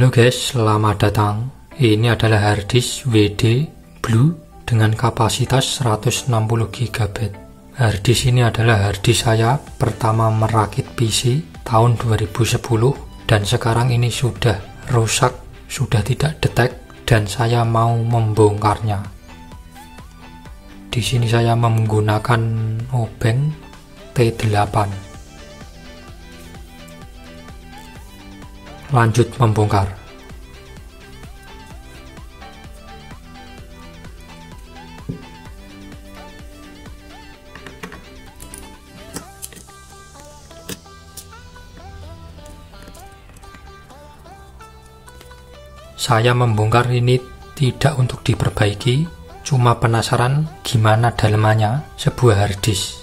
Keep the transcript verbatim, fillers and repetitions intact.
Halo guys, selamat datang. Ini adalah harddisk W D Blue dengan kapasitas seratus enam puluh giga byte. Harddisk ini adalah harddisk saya pertama merakit P C tahun dua ribu sepuluh dan sekarang ini sudah rusak, sudah tidak detect dan saya mau membongkarnya. Di sini saya menggunakan obeng T delapan. Lanjut membongkar. Saya membongkar ini tidak untuk diperbaiki, cuma penasaran gimana dalemannya sebuah harddisk.